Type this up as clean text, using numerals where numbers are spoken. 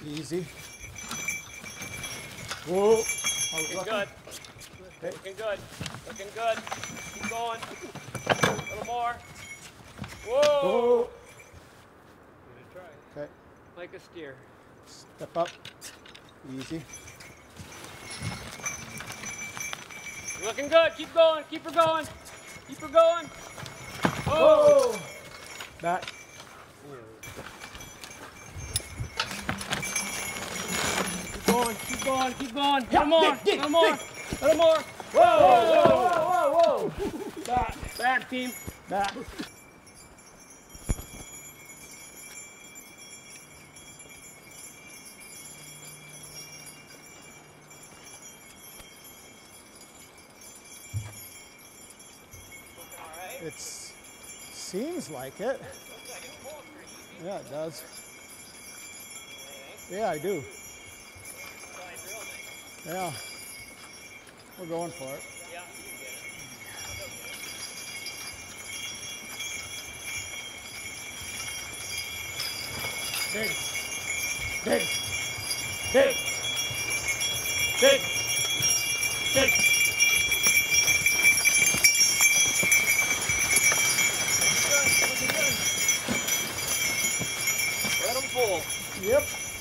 Easy. Whoa. Looking good. Looking good. Looking good. Keep going. A little more. Whoa. Whoa. Good try. Okay. Like a steer. Step up. Easy. Looking good. Keep going. Keep her going. Keep her going. Whoa. Back. Keep going. Keep going. Keep going. A little more. A dig, little more. dig. A little more. Whoa. Back. Back, team. Back. It seems like it. Yeah, it does. Yeah, I do. Yeah. We're going for it. Yeah, you can get it. Dig. Dig. Dig. Dig. Dig. Let them pull. Yep.